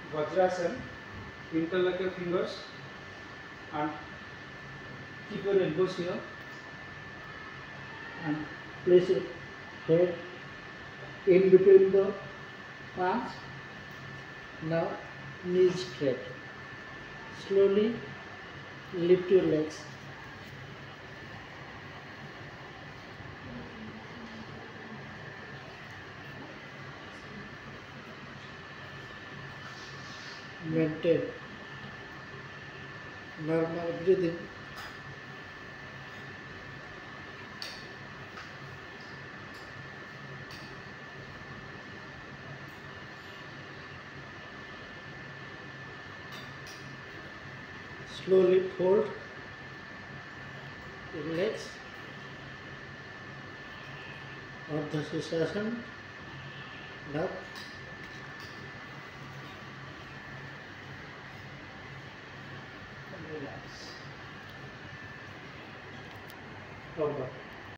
Vajrasana. Interlock your fingers and keep your elbows here and place your head in between the palms. Now knees straight. Slowly lift your legs. Maintain normal breathing. Slowly fold your legs on the Sirsasana. Now relax. Over.